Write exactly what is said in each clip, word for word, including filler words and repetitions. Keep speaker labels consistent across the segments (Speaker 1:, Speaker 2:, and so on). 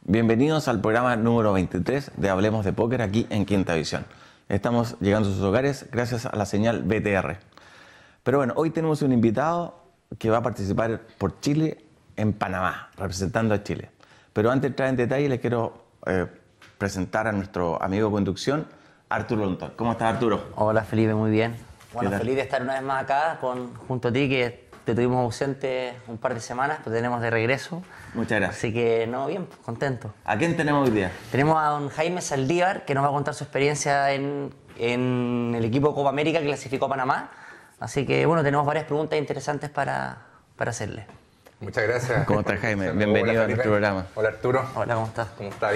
Speaker 1: Bienvenidos al programa número veintitrés de Hablemos de Póker aquí en Quinta Visión. Estamos llegando a sus hogares gracias a la señal B T R. Pero bueno, hoy tenemos un invitado que va a participar por Chile en Panamá, representando a Chile. Pero antes de entrar en detalle, les quiero eh, presentar a nuestro amigo de conducción, Arturo Lontón. ¿Cómo estás, Arturo?
Speaker 2: Hola, Felipe, muy bien. Bueno, feliz de estar una vez más acá con, junto a ti, que te tuvimos ausente un par de semanas, pero tenemos de regreso.
Speaker 1: Muchas gracias.
Speaker 2: Así que, no, bien, contento.
Speaker 1: ¿A quién tenemos hoy día?
Speaker 2: Tenemos a don Jaime Saldívar, que nos va a contar su experiencia en, en el equipo Copa América que clasificó a Panamá. Así que, bueno, tenemos varias preguntas interesantes para, para hacerle.
Speaker 3: Muchas gracias.
Speaker 1: ¿Cómo estás, Jaime? Bienvenido
Speaker 3: Hola,
Speaker 1: a nuestro programa.
Speaker 3: Hola, Arturo.
Speaker 2: Hola, ¿cómo estás?
Speaker 3: ¿Cómo estás?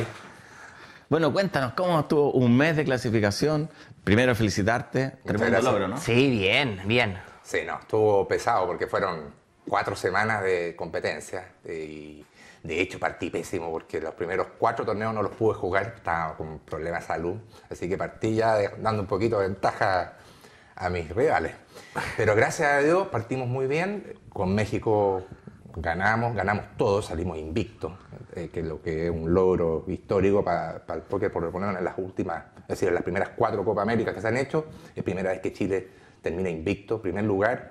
Speaker 1: Bueno, cuéntanos, ¿cómo estuvo un mes de clasificación? Primero, felicitarte. Tremendo
Speaker 3: gracias.
Speaker 1: logro, ¿no?
Speaker 2: Sí, bien, bien.
Speaker 3: Sí, no, estuvo pesado porque fueron cuatro semanas de competencia y de hecho partí pésimo porque los primeros cuatro torneos no los pude jugar, estaba con problemas de salud, así que partí ya de- dando un poquito de ventaja a mis rivales. Pero gracias a Dios partimos muy bien, con México ganamos, ganamos todos, salimos invictos, eh, que es lo que es un logro histórico para, para el póker, por lo menos en las últimas, es decir, en las primeras cuatro Copa América que se han hecho, es primera vez que Chile termina invicto, primer lugar,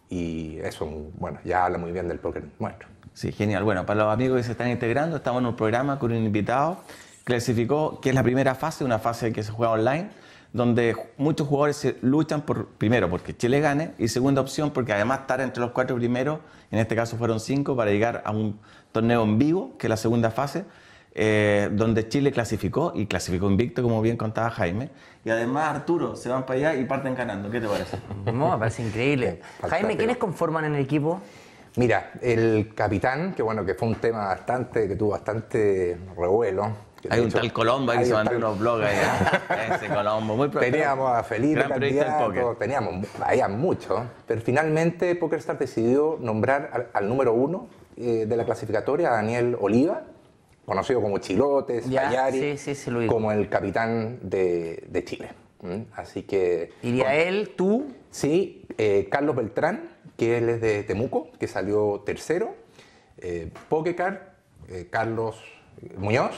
Speaker 3: y eso, bueno, ya habla muy bien del póker nuestro.
Speaker 1: Sí, genial. Bueno, para los amigos que se están integrando, estamos en un programa con un invitado. Clasificó, que es la primera fase, una fase que se juega online, donde muchos jugadores se luchan por, primero, porque Chile gane, y segunda opción, porque además estar entre los cuatro primeros, en este caso fueron cinco, para llegar a un torneo en vivo, que es la segunda fase, eh, donde Chile clasificó, y clasificó invicto, como bien contaba Jaime. Y además, Arturo, se van para allá y parten ganando. ¿Qué te parece?
Speaker 2: No, me parece increíble.
Speaker 3: Fantástico.
Speaker 2: Jaime, ¿quiénes conforman en el equipo?
Speaker 3: Mira, el capitán, que bueno, que fue un tema bastante, que tuvo bastante revuelo. que de
Speaker 1: Hay un
Speaker 3: hecho,
Speaker 1: tal Colombo ahí que
Speaker 3: hay
Speaker 1: se
Speaker 3: un
Speaker 1: mandó
Speaker 3: tal-
Speaker 1: unos blogs allá. Ese Colombo, muy pro-
Speaker 3: Teníamos a Felipe
Speaker 1: gran periodista del
Speaker 3: candidato,
Speaker 1: póker.
Speaker 3: teníamos, había muchos, pero finalmente PokerStars decidió nombrar al, al número uno eh, de la clasificatoria, a Daniel Oliva, conocido como Chilotes,
Speaker 2: Ya,
Speaker 3: Fayari,
Speaker 2: sí, sí, sí, lo digo.
Speaker 3: como el capitán de, de Chile. ¿Mm? Así que...
Speaker 2: Iría él, tú,
Speaker 3: Sí, eh, Carlos Beltrán, que él es de Temuco, que salió tercero. Eh, Pokecar, eh, Carlos Muñoz.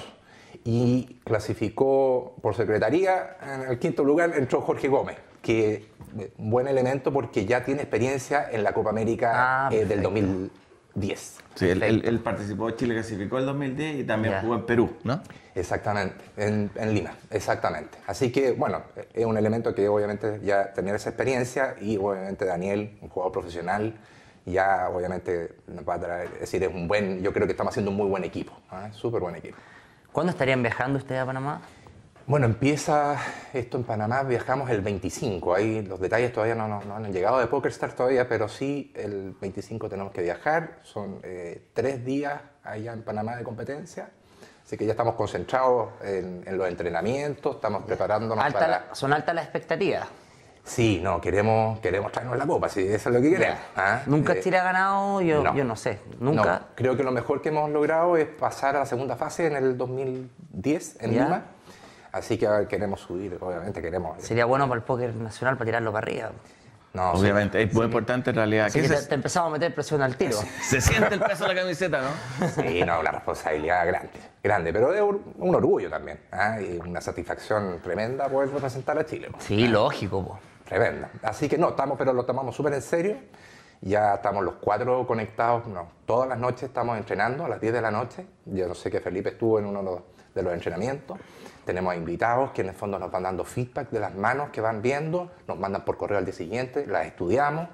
Speaker 3: Y clasificó por secretaría, en el quinto lugar entró Jorge Gómez, que eh, un buen elemento porque ya tiene experiencia en la Copa América
Speaker 2: Ah,
Speaker 3: eh, del
Speaker 2: perfecto.
Speaker 3: dos mil diez.
Speaker 1: Sí, él, él- él participó, Chile clasificó el dos mil diez y también
Speaker 2: Ya.
Speaker 1: jugó en Perú, ¿no?
Speaker 3: Exactamente, en, en Lima, exactamente. Así que, bueno, es un elemento que obviamente ya tener esa experiencia y obviamente Daniel, un jugador profesional, ya obviamente nos va a traer, es decir, es un buen, yo creo que estamos haciendo un muy buen equipo, ¿ah? Súper buen equipo.
Speaker 2: ¿cuándo estarían viajando ustedes a Panamá?
Speaker 3: Bueno, empieza esto en Panamá, viajamos el veinticinco, ahí los detalles todavía no, no- no han llegado de PokerStars todavía, pero sí, el veinticinco tenemos que viajar, son eh, tres días allá en Panamá de competencia, así que ya estamos concentrados en, en los entrenamientos, estamos preparándonos
Speaker 2: Alta
Speaker 3: para...
Speaker 2: la- son altas las expectativas.
Speaker 3: Sí, no, queremos, queremos traernos la copa, sí, eso es lo que queremos. ¿ah?
Speaker 2: Nunca
Speaker 3: Eh,
Speaker 2: Chile ha ganado, yo
Speaker 3: no.
Speaker 2: yo no sé, nunca.
Speaker 3: No, creo que lo mejor que hemos logrado es pasar a la segunda fase en el dos mil diez en
Speaker 2: Ya.
Speaker 3: Lima, así que ahora queremos subir, obviamente queremos...
Speaker 2: Sería bueno para el póker nacional para tirarlo para arriba.
Speaker 3: No, sí.
Speaker 1: Obviamente, es muy importante en realidad.
Speaker 2: Así
Speaker 1: ¿Qué
Speaker 2: que
Speaker 1: se,
Speaker 2: te, te empezamos a meter presión al tiro.
Speaker 1: se siente el peso de la camiseta, ¿no?
Speaker 3: Sí, no, una responsabilidad grande, grande, pero es un, un orgullo también, ¿ah? Y una satisfacción tremenda poder representar a Chile. po.
Speaker 2: Sí, lógico, po.
Speaker 3: Tremenda. Así que no, estamos, pero lo tomamos súper en serio. Ya estamos los cuatro conectados, no, todas las noches estamos entrenando a las diez de la noche. Yo no sé que Felipe estuvo en uno de los, de los entrenamientos. Tenemos a invitados que en el fondo nos van dando feedback de las manos que van viendo, nos mandan por correo al día siguiente, las estudiamos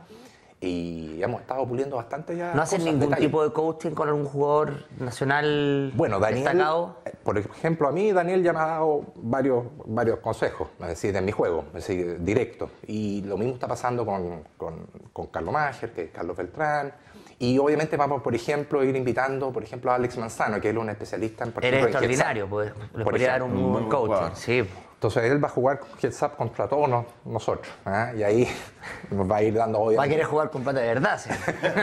Speaker 3: y hemos estado puliendo bastante ya.
Speaker 2: ¿No hacen
Speaker 3: cosas,
Speaker 2: ningún
Speaker 3: detalles.
Speaker 2: tipo de coaching con algún jugador nacional
Speaker 3: Bueno, Daniel,
Speaker 2: destacado?
Speaker 3: eh, por ejemplo, a mí Daniel ya me ha dado varios, varios consejos, es decir, en mi juego, es decir, directo. Y lo mismo está pasando con, con, con Carlos Mager, que es Carlos Beltrán. Y obviamente vamos, por ejemplo, a ir invitando, por ejemplo, a Alex Manzano, que él es un especialista en por
Speaker 2: Eres
Speaker 3: ejemplo, en
Speaker 2: extraordinario,
Speaker 3: Heads
Speaker 2: pues.
Speaker 3: Up.
Speaker 2: Le
Speaker 3: Por
Speaker 2: podría dar un
Speaker 3: ejemplo,
Speaker 2: muy
Speaker 1: un
Speaker 2: buen
Speaker 1: muy buen
Speaker 2: coaching.
Speaker 1: jugador.
Speaker 2: Sí, po.
Speaker 3: Entonces él va a jugar Heads Up contra todos nos- nosotros. ¿ah? Y ahí nos va a ir dando,
Speaker 2: Va a
Speaker 3: obviamente...
Speaker 2: querer jugar con plata de verdad, sí.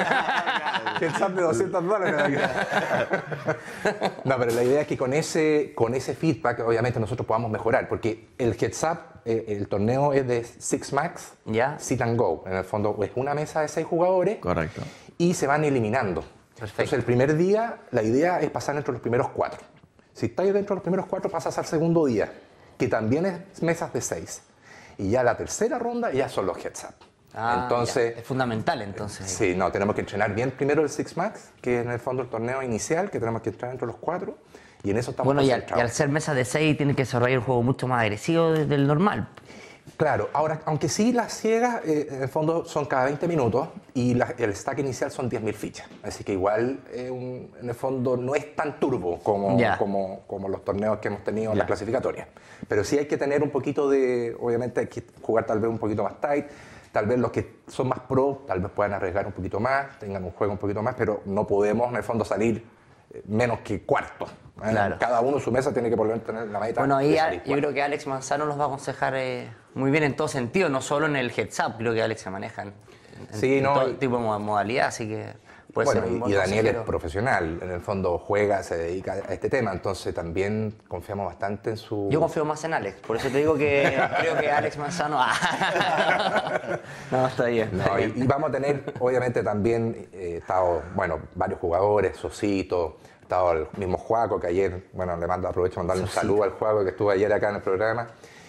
Speaker 3: Heads Up de doscientos dólares. No, pero la idea es que con ese, con ese feedback, obviamente, nosotros podamos mejorar, porque el Heads Up, eh, el torneo es de Six Max,
Speaker 2: Ya.
Speaker 3: Sit and Go. En el fondo es una mesa de seis jugadores
Speaker 1: Correcto.
Speaker 3: y se van eliminando.
Speaker 2: Perfecto.
Speaker 3: Entonces el primer día, la idea es pasar entre los primeros cuatro. Si estás dentro de los primeros cuatro, pasas al segundo día, que también es mesas de seis. Y ya la tercera ronda ya son los heads up.
Speaker 2: Ah,
Speaker 3: entonces,
Speaker 2: ya. Es fundamental, entonces.
Speaker 3: Sí, no, tenemos que entrenar bien primero el Six Max, que es en el fondo el torneo inicial, que tenemos que entrar entre los cuatro, y en eso estamos
Speaker 2: Bueno, y al,
Speaker 3: concentrados.
Speaker 2: y al ser mesa de seis, tiene que desarrollar un juego mucho más agresivo del normal.
Speaker 3: Claro, ahora, aunque sí las ciegas, eh, en el fondo son cada veinte minutos, y la, el stack inicial son diez mil fichas. Así que igual, eh, un, en el fondo, no es tan turbo como, como, como los torneos que hemos tenido en
Speaker 2: Ya.
Speaker 3: la clasificatoria. Pero sí hay que tener un poquito de, obviamente hay que jugar tal vez un poquito más tight. Tal vez los que son más pro, tal vez puedan arriesgar un poquito más, tengan un juego un poquito más, pero no podemos en el fondo salir menos que cuarto. ¿eh?
Speaker 2: Claro.
Speaker 3: Cada uno en su mesa tiene que por lo menos tener la meta.
Speaker 2: Bueno, ahí
Speaker 3: de
Speaker 2: a-
Speaker 3: salir
Speaker 2: yo
Speaker 3: cuarto.
Speaker 2: creo que Alex Manzano nos va a aconsejar eh, muy bien en todo sentido, no solo en el heads up, creo que Alex se maneja en, en-
Speaker 3: Sí,
Speaker 2: en
Speaker 3: no,
Speaker 2: todo
Speaker 3: y-
Speaker 2: tipo de mo- modalidad, así que puede
Speaker 3: Bueno,
Speaker 2: ser un
Speaker 3: y,
Speaker 2: buen
Speaker 3: y Daniel es
Speaker 2: consejero.
Speaker 3: profesional, en el fondo juega, se dedica a este tema, entonces también confiamos bastante en su...
Speaker 2: Yo confío más en Alex, por eso te digo que creo que Alex Manzano... Ah. No, está bien. está
Speaker 3: No, y,
Speaker 2: bien.
Speaker 3: y vamos a tener, obviamente, también eh, estado, bueno, varios jugadores, Sosito, estado el mismo Juaco, que ayer, bueno, le mando, aprovecho de mandarle un saludo al Juaco, que estuvo ayer acá en el programa,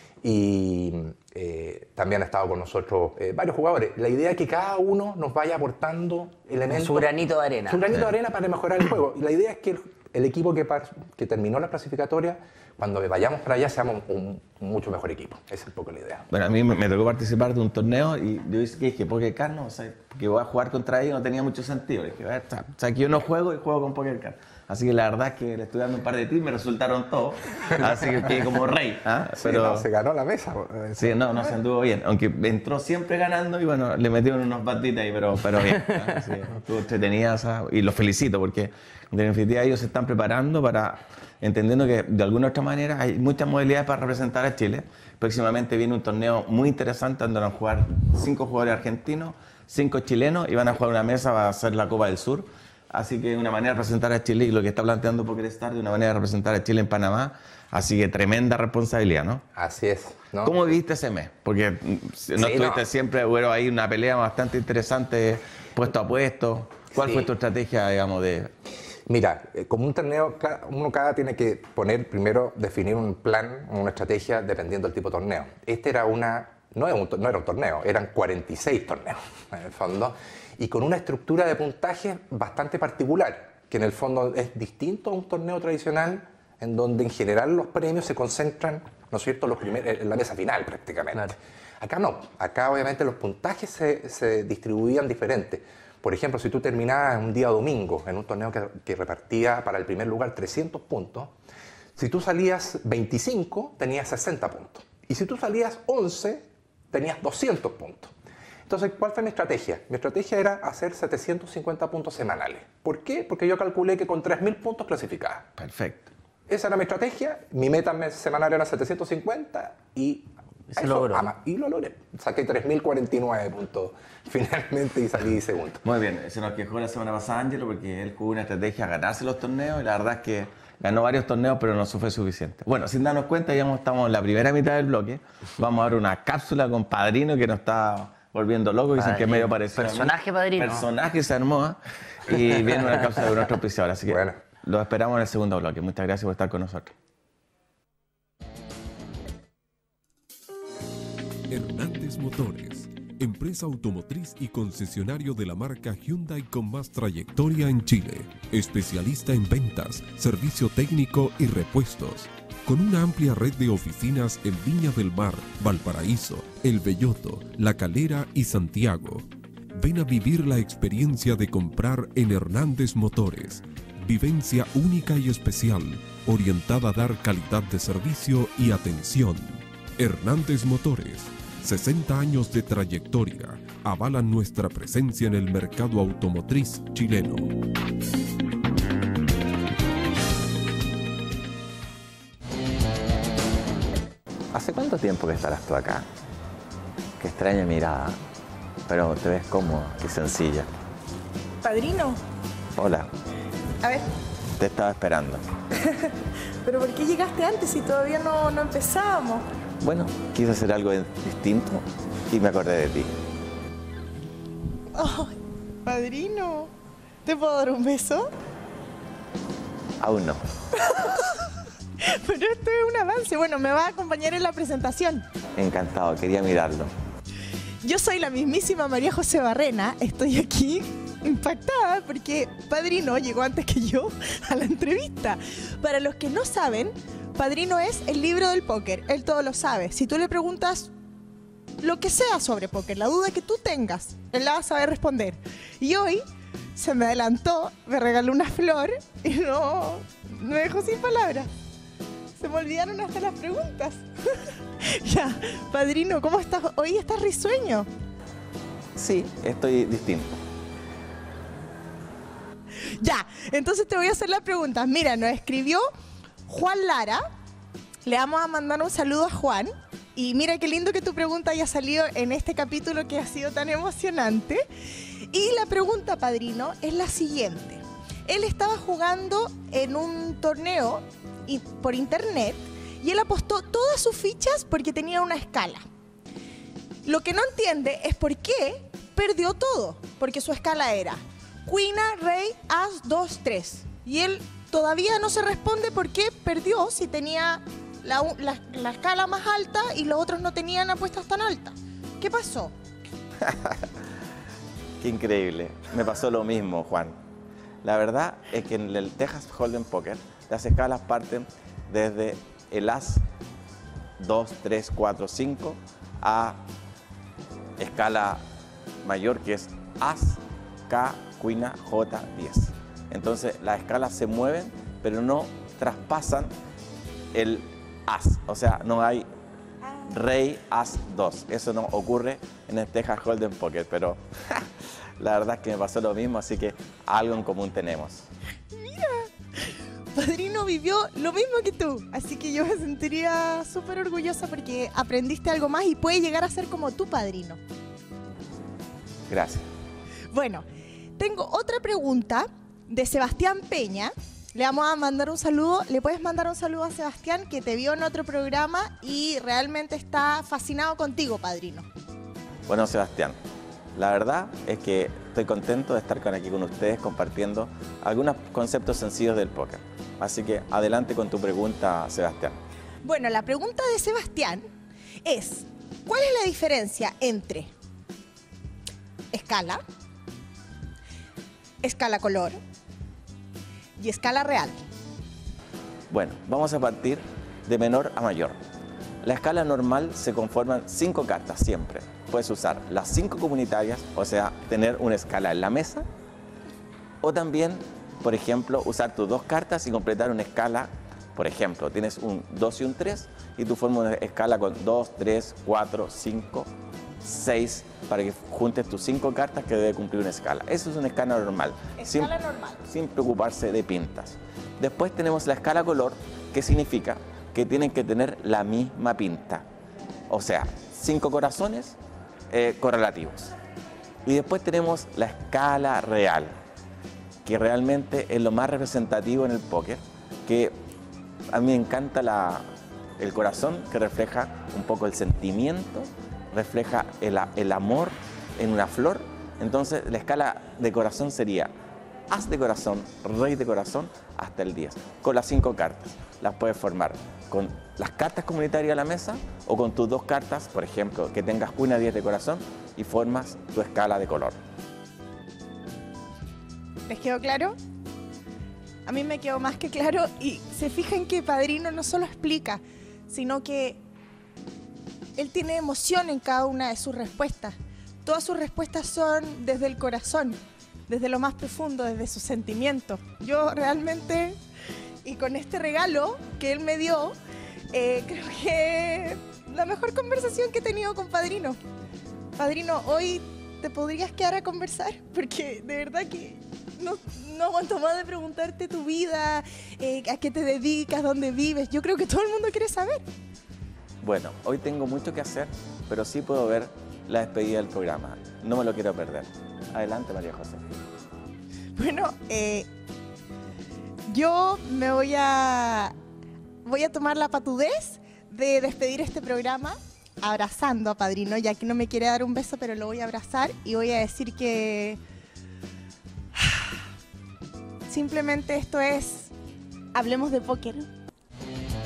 Speaker 3: y eh, también ha estado con nosotros eh, varios jugadores. La idea es que cada uno nos vaya aportando elementos...
Speaker 2: Su granito de arena.
Speaker 3: Su granito de arena para mejorar el juego. Y la idea es que el, el equipo que, par- que terminó la clasificatoria, cuando vayamos para allá, seamos un, un mucho mejor equipo. Esa es un poco la idea.
Speaker 1: Bueno, a mí me, me tocó participar de un torneo y yo dije que dije, Poker Card, no, o sea, que voy a jugar contra ellos no tenía mucho sentido. Dije, a ver, o sea, o sea, que yo no juego y juego con Poker Card. Así que la verdad es que le estoy dando un par de tips, me resultaron todos. Así que quedé como rey. ¿ah?
Speaker 3: Sí,
Speaker 1: Pero
Speaker 3: no, se ganó la mesa.
Speaker 1: sí, no, no se anduvo bien. Aunque entró siempre ganando y bueno, le metieron unos batitas ahí, pero, pero bien. ¿ah? Sí, estuvo entretenida esa- y los felicito porque en definitiva ellos se están preparando para, entendiendo que de alguna u otra manera hay muchas modalidades para representar a Chile. Próximamente viene un torneo muy interesante donde van a jugar cinco jugadores argentinos, cinco chilenos y van a jugar una mesa, va a ser la Copa del Sur. Así que una manera de representar a Chile y lo que está planteando PokerStars de una manera de representar a Chile en Panamá. Así que tremenda responsabilidad, ¿no?
Speaker 3: Así es, ¿no?
Speaker 1: ¿Cómo viviste ese mes? Porque mm, no
Speaker 3: Sí,
Speaker 1: estuviste
Speaker 3: no.
Speaker 1: siempre, hubo ahí una pelea bastante interesante, puesto a puesto. ¿Cuál
Speaker 3: Sí.
Speaker 1: fue tu estrategia, digamos, de...?
Speaker 3: Mira, eh, como un torneo, ca- uno cada tiene que poner primero, definir un plan, una estrategia, dependiendo del tipo de torneo. Este era una, no era un, to- no era un torneo, eran cuarenta y seis torneos, en el fondo, y con una estructura de puntaje bastante particular, que en el fondo es distinto a un torneo tradicional, en donde en general los premios se concentran, ¿no es cierto?, los primer- en la mesa final prácticamente.
Speaker 2: Claro.
Speaker 3: Acá no, acá obviamente los puntajes se, se distribuían diferente. Por ejemplo, si tú terminabas un día domingo en un torneo que, que repartía para el primer lugar trescientos puntos, si tú salías veinticinco, tenías sesenta puntos. Y si tú salías once, tenías doscientos puntos. Entonces, ¿cuál fue mi estrategia? Mi estrategia era hacer setecientos cincuenta puntos semanales. ¿Por qué? Porque yo calculé que con tres mil puntos clasificaba.
Speaker 1: Perfecto.
Speaker 3: Esa era mi estrategia. Mi meta mes- semanal era setecientos cincuenta y...
Speaker 2: Y se
Speaker 3: eso,
Speaker 2: logró.
Speaker 3: ama- y lo logré. Saqué tres mil cuarenta y nueve puntos finalmente y salí segundo.
Speaker 1: Muy bien, se nos quejó la semana pasada Ángelo porque él jugó una estrategia a ganarse los torneos y la verdad es que ganó varios torneos pero no fue suficiente. Bueno, sin darnos cuenta, ya estamos en la primera mitad del bloque. Vamos a ver una cápsula con Padrino que nos está volviendo locos, dicen que es medio parecido. a mí.
Speaker 2: Personaje Padrino.
Speaker 1: Personaje se armó ¿eh? Y viene una cápsula de nuestro auspiciador, así que
Speaker 3: Bueno.
Speaker 1: los esperamos en el segundo bloque. Muchas gracias por estar con nosotros.
Speaker 4: Hernández Motores, empresa automotriz y concesionario de la marca Hyundai con más trayectoria en Chile, especialista en ventas, servicio técnico y repuestos, con una amplia red de oficinas en Viña del Mar, Valparaíso, El Belloto, La Calera y Santiago. Ven a vivir la experiencia de comprar en Hernández Motores. Vivencia única y especial, orientada a dar calidad de servicio y atención. Hernández Motores, sesenta años de trayectoria, avalan nuestra presencia en el mercado automotriz chileno.
Speaker 5: ¿Hace cuánto tiempo que estarás tú acá? Qué extraña mirada, pero te ves cómoda y sencilla.
Speaker 6: Padrino,
Speaker 5: Hola,
Speaker 6: a ver,
Speaker 5: te estaba esperando.
Speaker 6: ¿pero por qué llegaste antes si todavía no, no empezábamos?
Speaker 5: Bueno, quise hacer algo distinto y me acordé de ti.
Speaker 6: Ay, padrino, ¿te puedo dar un beso?
Speaker 5: Aún no.
Speaker 6: Pero esto es un avance. Bueno, me va a acompañar en la presentación.
Speaker 5: Encantado, quería mirarlo.
Speaker 6: Yo soy la mismísima María José Barrena. Estoy aquí impactada porque Padrino llegó antes que yo a la entrevista. Para los que no saben, Padrino es el libro del póker. Él todo lo sabe. Si tú le preguntas lo que sea sobre póker, la duda que tú tengas, él la va a saber responder. Y hoy se me adelantó, me regaló una flor y no, me dejó sin palabras. Se me olvidaron hasta las preguntas. Ya, Padrino, ¿cómo estás? Hoy estás risueño.
Speaker 5: Sí, estoy distinto.
Speaker 6: Ya, entonces te voy a hacer las preguntas. Mira, nos escribió Juan Lara. Le vamos a mandar un saludo a Juan. Y mira qué lindo que tu pregunta haya salido en este capítulo que ha sido tan emocionante. Y la pregunta, Padrino, es la siguiente. Él estaba jugando en un torneo y por internet y él apostó todas sus fichas porque tenía una escala. Lo que no entiende es por qué perdió todo, porque su escala era Cuina, Rey, As, dos, tres. Y él todavía no se responde por qué perdió si tenía la, la, la escala más alta y los otros no tenían apuestas tan altas. ¿Qué pasó?
Speaker 5: Qué increíble. Me pasó lo mismo, Juan. La verdad es que en el Texas Hold'em Poker las escalas parten desde el As dos, tres, cuatro, cinco a escala mayor que es As, K, Cuina, J, diez. Entonces las escalas se mueven pero no traspasan el As. O sea, no hay Rey, As, dos. Eso no ocurre en el Texas Hold'em Poker, pero la verdad es que me pasó lo mismo, así que algo en común tenemos.
Speaker 6: Padrino vivió lo mismo que tú, así que yo me sentiría súper orgullosa porque aprendiste algo más y puede llegar a ser como tu padrino.
Speaker 5: Gracias.
Speaker 6: Bueno, tengo otra pregunta de Sebastián Peña. Le vamos a mandar un saludo. Le puedes mandar un saludo a Sebastián, que te vio en otro programa y realmente está fascinado contigo, Padrino.
Speaker 5: Bueno, Sebastián, la verdad es que estoy contento de estar aquí con ustedes compartiendo algunos conceptos sencillos del póker. Así que adelante con tu pregunta, Sebastián.
Speaker 6: Bueno, la pregunta de Sebastián es, ¿cuál es la diferencia entre escala, escala color y escala real?
Speaker 5: Bueno, vamos a partir de menor a mayor. La escala normal se conforman cinco cartas siempre. Puedes usar las cinco comunitarias, o sea, tener una escala en la mesa, o también, por ejemplo, usar tus dos cartas y completar una escala. Por ejemplo, tienes un dos y un tres y tú formas una escala con dos, tres, cuatro, cinco, seis para que juntes tus cinco cartas que debe cumplir una escala. Eso es una escala normal.
Speaker 6: Escala
Speaker 5: sin,
Speaker 6: normal.
Speaker 5: Sin preocuparse de pintas. Después tenemos la escala color, que significa que tienen que tener la misma pinta. O sea, cinco corazones eh, correlativos. Y después tenemos la escala real, que realmente es lo más representativo en el póker, que a mí me encanta la, el corazón, que refleja un poco el sentimiento, refleja el, el amor en una flor. Entonces la escala de corazón sería As de corazón, Rey de corazón, hasta el diez, con las cinco cartas. Las puedes formar con las cartas comunitarias a la mesa o con tus dos cartas, por ejemplo, que tengas una diez de corazón y formas tu escala de color.
Speaker 6: ¿Les quedó claro? A mí me quedó más que claro y se fijan que Padrino no solo explica, sino que él tiene emoción en cada una de sus respuestas. Todas sus respuestas son desde el corazón, desde lo más profundo, desde sus sentimientos. Yo realmente, y con este regalo que él me dio, eh, creo que la mejor conversación que he tenido con Padrino. Padrino, hoy te podrías quedar a conversar, porque de verdad que no, no aguanto más de preguntarte tu vida, eh, a qué te dedicas, dónde vives. Yo creo que todo el mundo quiere saber.
Speaker 5: Bueno, hoy tengo mucho que hacer, pero sí puedo ver la despedida del programa. No me lo quiero perder. Adelante, María José.
Speaker 6: Bueno, eh, yo me voy a, voy a tomar la patudez de despedir este programa abrazando a Padrino, ya que no me quiere dar un beso, pero lo voy a abrazar y voy a decir que simplemente esto es Hablemos de Póker.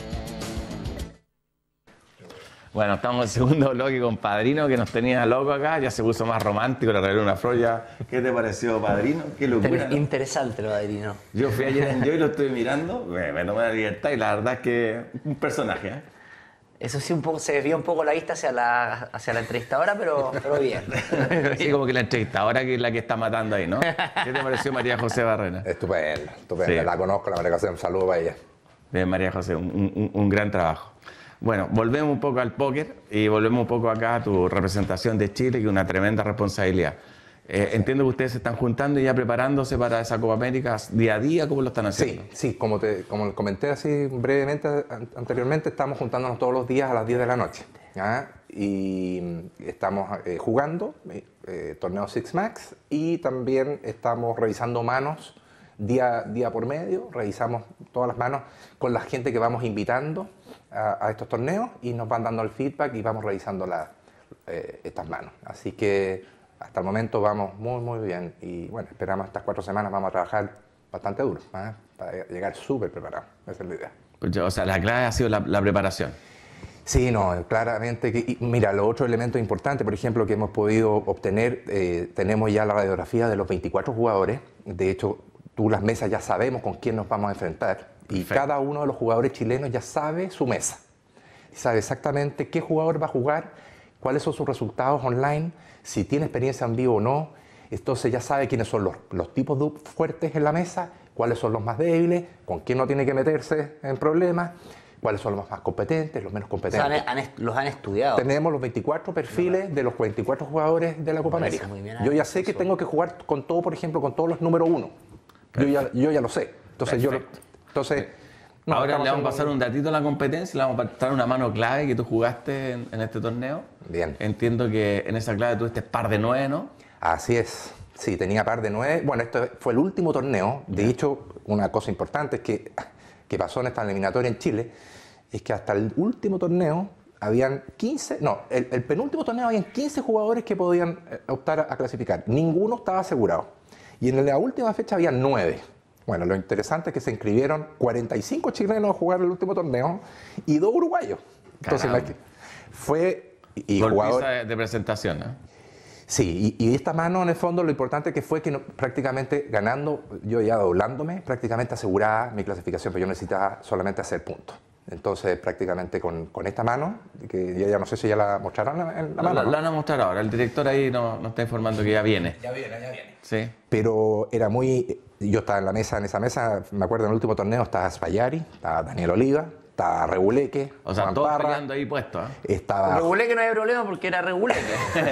Speaker 1: Bueno, estamos en el segundo bloque con Padrino, que nos tenía loco acá, ya se puso más romántico, le regalé una flor ya. ¿Qué te pareció, Padrino? Qué locura, ¿no?
Speaker 2: Interesante lo Padrino.
Speaker 1: Yo fui ayer en Yo y lo estuve mirando, me, me tomé la libertad y la verdad es que un personaje, ¿eh?
Speaker 2: Eso sí, un poco, se desvió un poco la vista hacia la, hacia la entrevistadora, pero, pero bien.
Speaker 1: Sí, como que la entrevistadora que es la que está matando ahí, ¿no? ¿Qué te pareció María José Barrena?
Speaker 3: Estupendo, estupendo.
Speaker 1: Sí.
Speaker 3: La conozco, la María José, un saludo para ella.
Speaker 1: Bien, María José, un, un, un gran trabajo. Bueno, volvemos un poco al póker y volvemos un poco acá a tu representación de Chile, que es una tremenda responsabilidad. Eh, entiendo que ustedes se están juntando y ya preparándose para esa Copa América día a día, ¿cómo lo están haciendo?
Speaker 3: Sí, sí, como, te, como comenté así brevemente an- anteriormente, estamos juntándonos todos los días a las diez de la noche. ¿Ya? Y estamos eh, jugando eh, eh, torneo Six Max y también estamos revisando manos día, día por medio, revisamos todas las manos con la gente que vamos invitando a, a estos torneos y nos van dando el feedback y vamos revisando la, eh, estas manos. Así que hasta el momento vamos muy, muy bien y bueno, esperamos estas cuatro semanas vamos a trabajar bastante duro, ¿eh? Para llegar súper preparados, esa es la idea.
Speaker 1: Pues, o sea, la clave ha sido la, la preparación.
Speaker 3: Sí, no, claramente. Que, y mira, los otros elementos importantes, por ejemplo, que hemos podido obtener, eh, tenemos ya la radiografía de los veinticuatro jugadores. De hecho, tú las mesas ya sabemos con quién nos vamos a enfrentar. Y
Speaker 1: Perfecto.
Speaker 3: cada uno de los jugadores chilenos ya sabe su mesa. Sabe exactamente qué jugador va a jugar, cuáles son sus resultados online, si tiene experiencia en vivo o no. Entonces ya sabe quiénes son los, los tipos de fuertes en la mesa, cuáles son los más débiles, con quién no tiene que meterse en problemas, cuáles son los más competentes, los menos
Speaker 2: O sea,
Speaker 3: competentes.
Speaker 2: han- han est- los han estudiado.
Speaker 3: Tenemos los veinticuatro perfiles de los veinticuatro jugadores de la Copa
Speaker 2: Me parece
Speaker 3: América.
Speaker 2: muy bien,
Speaker 3: Yo ya sé que
Speaker 2: eso.
Speaker 3: tengo que jugar con todo, por ejemplo, con todos los número uno. Yo ya, yo ya lo sé. Entonces, yo, lo-
Speaker 1: Perfecto.
Speaker 3: entonces no,
Speaker 1: Ahora
Speaker 3: estamos
Speaker 1: le vamos a pasar
Speaker 3: haciendo-
Speaker 1: un datito a la competencia, le vamos a pasar una mano clave que tú jugaste en, en este torneo.
Speaker 3: Bien.
Speaker 1: Entiendo que en esa clave tuviste par de nueve, ¿no?
Speaker 3: Así es. Sí, tenía par de nueve. Bueno, esto fue el último torneo. De hecho, una cosa importante es que, que pasó en esta eliminatoria en Chile, es que hasta el último torneo habían quince, no, el, el penúltimo torneo habían quince jugadores que podían eh, optar a, a clasificar. Ninguno estaba asegurado. Y en la última fecha había nueve. Bueno, lo interesante es que se inscribieron cuarenta y cinco chilenos a jugar el último torneo y dos uruguayos. Entonces,
Speaker 1: Caramba.
Speaker 3: imagi- fue... Y, y
Speaker 1: Golpiza
Speaker 3: jugador,
Speaker 1: de, de presentación, ¿no?
Speaker 3: Sí, y, y esta mano en el fondo lo importante que fue que no- prácticamente ganando, yo ya doblándome, prácticamente aseguraba mi clasificación, pero yo necesitaba solamente hacer puntos. Entonces prácticamente con, con esta mano, que ya, ya no sé si ya la mostraron en la, en la
Speaker 1: La,
Speaker 3: mano,
Speaker 1: la-
Speaker 3: ¿no?
Speaker 1: la van a mostrar ahora, el director ahí nos, nos está informando que ya viene.
Speaker 3: Ya viene, ya viene.
Speaker 1: Sí.
Speaker 3: Pero era muy... Yo estaba en la mesa, en esa mesa, me acuerdo en el último torneo estaba Spallari, estaba Daniel Oliva, estaba Rebuleque,
Speaker 1: O sea,
Speaker 3: Juan
Speaker 1: todos
Speaker 3: Parra,
Speaker 1: peleando ahí puestos, ¿eh?
Speaker 3: estaba...
Speaker 2: Reguleque no había problema porque era reguleque.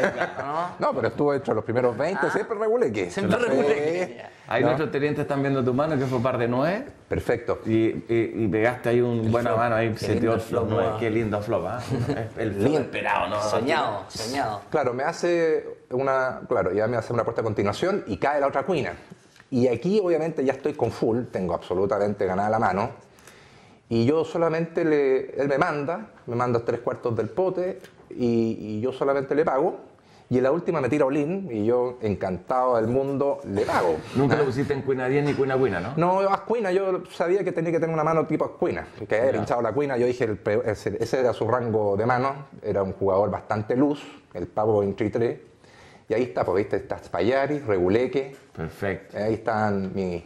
Speaker 2: ¿No?
Speaker 3: No, pero estuvo entre los primeros veinte,
Speaker 2: Ah.
Speaker 3: siempre Rebuleque.
Speaker 2: Siempre
Speaker 3: Sí.
Speaker 2: Rebuleque.
Speaker 1: Ahí
Speaker 3: ¿No?
Speaker 1: nuestros tenientes están viendo tu mano, que fue par de nueve.
Speaker 3: Perfecto.
Speaker 1: Y, y- y pegaste ahí un buena
Speaker 2: flop.
Speaker 1: mano, ahí
Speaker 2: Qué
Speaker 1: se
Speaker 2: lindo
Speaker 1: dio
Speaker 2: el flop,
Speaker 1: nueve.
Speaker 2: ¿no?
Speaker 1: Qué lindo flop, ¿ah? El flop
Speaker 3: Lindo.
Speaker 1: esperado, ¿no?
Speaker 2: Soñado, soñado.
Speaker 3: Claro, me hace una, claro, ya me hace una apuesta a continuación y cae la otra cuina. Y aquí obviamente ya estoy con full, tengo absolutamente ganada la mano. Y yo solamente le, él me manda, me manda tres cuartos del pote y, y yo solamente le pago. Y en la última me tira all-in y yo, encantado del mundo, le pago.
Speaker 1: Nunca
Speaker 3: ¿Ah?
Speaker 1: lo pusiste en cuina diez ni cuina cuina, ¿no?
Speaker 3: No, ascuina, yo sabía que tenía que tener una mano tipo ascuina, que había
Speaker 1: Ya.
Speaker 3: pinchado la cuina, yo dije, el pe- ese, ese era su rango de mano, era un jugador bastante luz, el pavo veintitrés, y ahí está, pues viste, está Spallari, Rebuleque,
Speaker 1: Perfecto.
Speaker 3: ahí están mis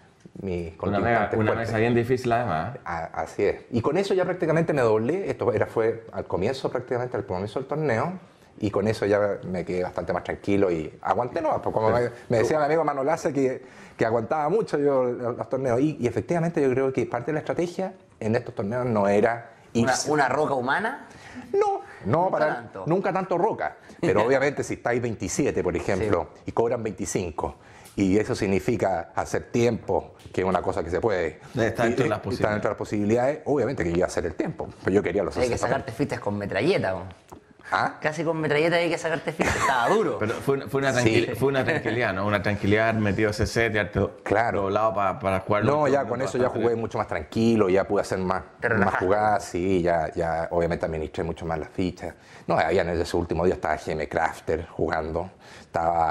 Speaker 3: mi
Speaker 1: Una, mega-
Speaker 3: contrincantes
Speaker 1: una
Speaker 3: fuertes.
Speaker 1: mesa bien difícil además, ¿eh?
Speaker 3: A- Así es. Y con eso ya prácticamente me doblé, esto era, fue al comienzo prácticamente, al comienzo del torneo, y con eso ya me quedé bastante más tranquilo y aguanté, ¿no? Pues como me, me decía mi amigo Manolace que, que aguantaba mucho yo los, los torneos. Y, y efectivamente yo creo que parte de la estrategia en estos torneos no era
Speaker 2: Una,
Speaker 3: irse.
Speaker 2: una roca humana.
Speaker 3: No, no,
Speaker 2: Nunca
Speaker 3: para,
Speaker 2: tanto.
Speaker 3: nunca tanto roca. Pero obviamente si estáis veintisiete, por ejemplo, y cobran veinticinco, y eso significa hacer tiempo, que es una cosa que se puede.
Speaker 1: Está dentro de las
Speaker 3: y- y Está
Speaker 1: posibilidades.
Speaker 3: dentro de las posibilidades, obviamente que yo iba a hacer el tiempo. Pero yo quería los
Speaker 2: Hay que
Speaker 3: sesenta.
Speaker 2: sacarte fitas con metralleta. po.
Speaker 3: ¿Ah?
Speaker 2: Casi con metralleta hay que sacarte fitas. Estaba duro.
Speaker 1: Pero fue, una- fue, una
Speaker 3: Sí.
Speaker 1: tranquil- fue una tranquilidad, ¿no? Una tranquilidad haber metido ese set y haberte
Speaker 3: Claro.
Speaker 1: doblado pa- para jugar.
Speaker 3: No,
Speaker 1: los
Speaker 3: ya
Speaker 1: dos
Speaker 3: con
Speaker 1: minutos
Speaker 3: eso ya
Speaker 1: bastante
Speaker 3: jugué
Speaker 1: bien.
Speaker 3: mucho más tranquilo, ya pude hacer más,
Speaker 2: Te
Speaker 3: más
Speaker 2: relajaste.
Speaker 3: jugadas, sí, ya, ya obviamente administré mucho más las fichas. No, había en ese último día estaba G M Crafter jugando, estaba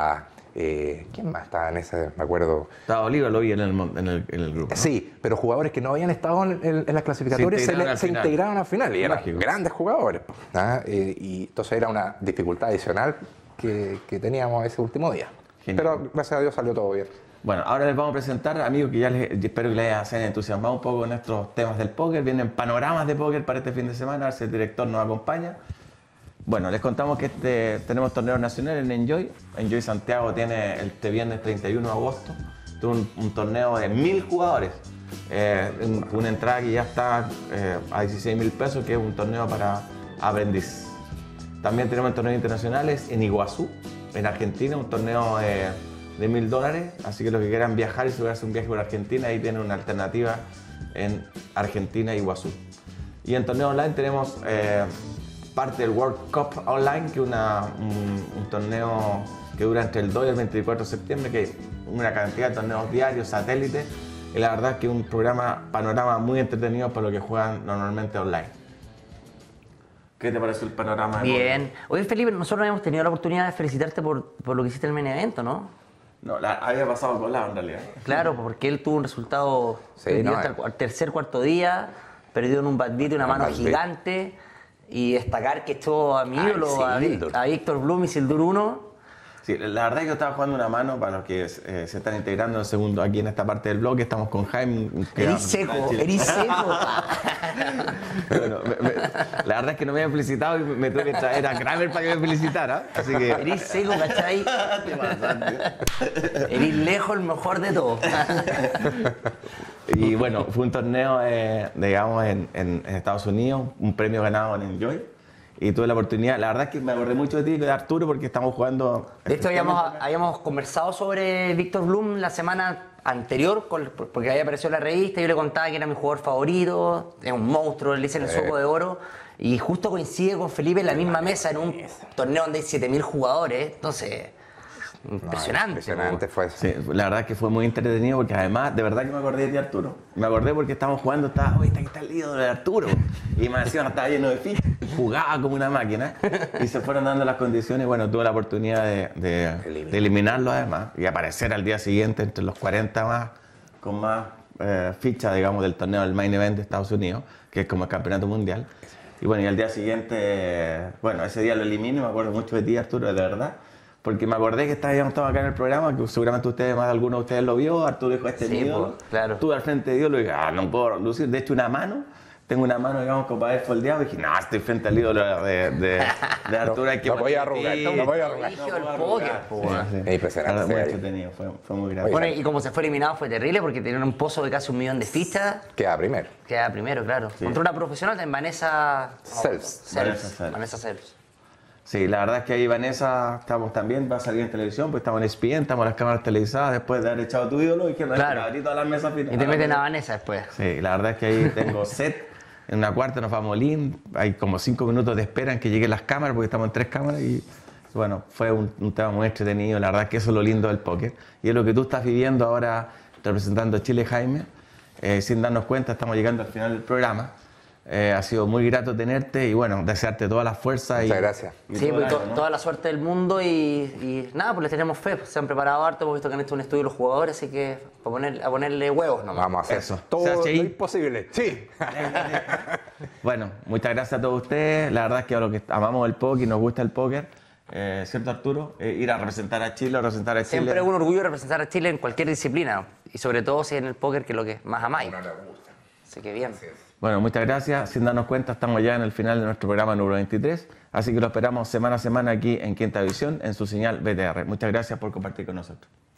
Speaker 3: Eh, ¿Quién más estaba en ese? Me acuerdo.
Speaker 1: Estaba Oliva, lo vi en el, mon- en el, en el grupo, ¿no?
Speaker 3: Sí, pero jugadores que no habían estado en, en- en las clasificatorias se,
Speaker 1: integraron
Speaker 3: le-
Speaker 1: al
Speaker 3: se
Speaker 1: final.
Speaker 3: integraron al final y eran
Speaker 1: Mágico.
Speaker 3: grandes jugadores. ¿Ah? Eh, y entonces era una dificultad adicional que, que teníamos ese último día.
Speaker 1: Genial.
Speaker 3: Pero gracias a Dios salió todo bien.
Speaker 1: Bueno, ahora les vamos a presentar, amigos, que ya les, espero que les hayan entusiasmado un poco con estos temas del póker. Vienen panoramas de póker para este fin de semana, a ver si el director nos acompaña. Bueno, les contamos que este, tenemos torneos nacionales en Enjoy. Enjoy Santiago tiene este viernes treinta y uno de agosto tuvo un, un torneo de mil jugadores. Eh, un- una entrada que ya está eh, a dieciséis mil pesos, que es un torneo para aprendiz. También tenemos torneos internacionales en Iguazú, en Argentina, un torneo eh, de mil dólares. Así que los que quieran viajar y asegurarse un viaje por Argentina, ahí tienen una alternativa en Argentina, Iguazú. Y en torneo online tenemos eh, parte del World Cup Online, que es una, un, un torneo que dura entre el dos y el veinticuatro de septiembre, que hay una cantidad de torneos diarios, satélites. Y la verdad es que es un programa, panorama muy entretenido para los que juegan normalmente online. ¿Qué te pareció el panorama? de
Speaker 2: Bien. Oye, Felipe, nosotros hemos tenido la oportunidad de felicitarte por, por lo que hiciste en el main evento, ¿no?
Speaker 1: No, la, había pasado colado en realidad.
Speaker 2: Claro, porque él tuvo un resultado
Speaker 3: Sí,
Speaker 2: perdió
Speaker 3: no,
Speaker 2: hasta
Speaker 3: eh.
Speaker 2: el cu- tercer, cuarto día, perdió en un bad beat, una
Speaker 3: Un
Speaker 2: mano
Speaker 3: bad beat.
Speaker 2: gigante, y destacar que echó a mi
Speaker 3: Ay,
Speaker 2: ídolo, a,
Speaker 3: Isildur.
Speaker 2: a Víctor Blum y Sildur uno.
Speaker 1: Sí, la verdad es que yo estaba jugando una mano para los que eh, se están integrando en el segundo, aquí en esta parte del blog. Estamos con Jaime. que-
Speaker 2: Eres seco, eres seco.
Speaker 1: Bueno, me- me- la verdad es que no me habían felicitado y me tuve que traer a Kramer para que me felicitara. Así que.
Speaker 2: Eres seco, ¿cachai? Eres lejos el mejor de todos.
Speaker 1: Y bueno, fue un torneo, eh, digamos, en, en- en Estados Unidos, un premio ganado en Enjoy. Y tuve la oportunidad, la verdad es que me acordé mucho de ti y de Arturo porque estamos jugando.
Speaker 2: De hecho, habíamos, habíamos conversado sobre Víctor Blum la semana anterior, con- porque había aparecido en la revista, yo le contaba que era mi jugador favorito, es un monstruo, le dicen el Soco de Oro, y justo coincide con Felipe en la misma mesa en un torneo donde hay siete mil jugadores, entonces, impresionante.
Speaker 3: Impresionante fue eso.
Speaker 1: Sí, la verdad es que fue muy entretenido porque además, de verdad que me acordé de ti, Arturo. Me acordé porque estábamos jugando, estaba, oye, está aquí está el ídolo de Arturo. Y me decían, estaba lleno de fichas, jugaba como una máquina. Y se fueron dando las condiciones. Bueno, tuve la oportunidad de, de- de eliminarlo además y aparecer al día siguiente entre los cuarenta más, con más eh, fichas, digamos, del torneo del Main Event de Estados Unidos, que es como el campeonato mundial. Y bueno, y al día siguiente, eh, bueno, ese día lo elimino y me acuerdo mucho de ti, Arturo, de verdad. Porque me acordé que estábamos estaba acá en el programa, que seguramente ustedes, más de alguno de ustedes lo vio. Arturo dijo, este es
Speaker 2: Sí,
Speaker 1: mi ídolo.
Speaker 2: pues, claro.
Speaker 1: Estuve al frente de Dios, le dije, ah, no puedo lucir. De hecho, una mano, tengo una mano, digamos, como para haber foldeado. Y dije, no, estoy frente al ídolo de, de, de Arturo. hay que
Speaker 3: no podía
Speaker 1: poner
Speaker 3: arrugar,
Speaker 1: pito".
Speaker 3: no podía arrugar.
Speaker 2: Hijo del póker, po,
Speaker 1: Sí, sí.
Speaker 3: Es impresionante,
Speaker 1: La verdad, muy
Speaker 3: sí.
Speaker 1: entretenido, fue, fue muy grande.
Speaker 2: Bueno, y como se fue eliminado fue terrible porque tenían un pozo de casi un millón de fichas.
Speaker 3: Queda primero.
Speaker 2: Queda primero, claro. Contra una profesional en Vanessa
Speaker 3: Selfs.
Speaker 2: Selfs.
Speaker 1: Vanessa Selfs.
Speaker 2: Vanessa Selfs.
Speaker 1: Sí, la verdad es que ahí Vanessa estamos también, va a salir en televisión, pues estamos en E S P N, estamos en las cámaras televisadas después de haber echado tu ídolo y que no
Speaker 2: Claro.
Speaker 1: abrí todas las mesas
Speaker 2: Y te meten a Vanessa después.
Speaker 1: Sí, la verdad es que ahí tengo set. En una cuarta nos va a Molín, hay como cinco minutos de espera en que lleguen las cámaras, porque estamos en tres cámaras y bueno, fue un, un tema muy entretenido. La verdad es que eso es lo lindo del póker. Y es lo que tú estás viviendo ahora representando a Chile, Jaime. Eh, sin darnos cuenta, estamos llegando al final del programa. Eh, ha sido muy grato tenerte y bueno, desearte toda la fuerza.
Speaker 3: Muchas
Speaker 1: y,
Speaker 3: gracias.
Speaker 1: y
Speaker 2: Sí,
Speaker 1: todo
Speaker 2: pues
Speaker 1: el
Speaker 2: to-
Speaker 1: ánimo, ¿no?
Speaker 2: toda la suerte del mundo y, y nada, pues les tenemos fe. Se han preparado harto, hemos visto que han hecho un estudio los jugadores, así que a, poner, a ponerle huevos nomás.
Speaker 3: Vamos a hacer
Speaker 1: Eso.
Speaker 3: todo
Speaker 1: ¿Se hace
Speaker 3: lo
Speaker 1: ahí?
Speaker 3: imposible. Sí.
Speaker 1: Bueno, muchas gracias a todos ustedes. La verdad es que a los que amamos el póker y nos gusta el póker, eh, ¿cierto, Arturo? Eh, ir a representar a Chile, a representar a Chile.
Speaker 2: Siempre es un orgullo representar a Chile en cualquier disciplina y sobre todo si en el póker, que es lo que más amáis. Así que bien.
Speaker 1: Bueno, muchas gracias. Sin darnos cuenta, estamos ya en el final de nuestro programa número veintitrés, así que lo esperamos semana a semana aquí en Quinta Visión, en su señal B T R. Muchas gracias por compartir con nosotros.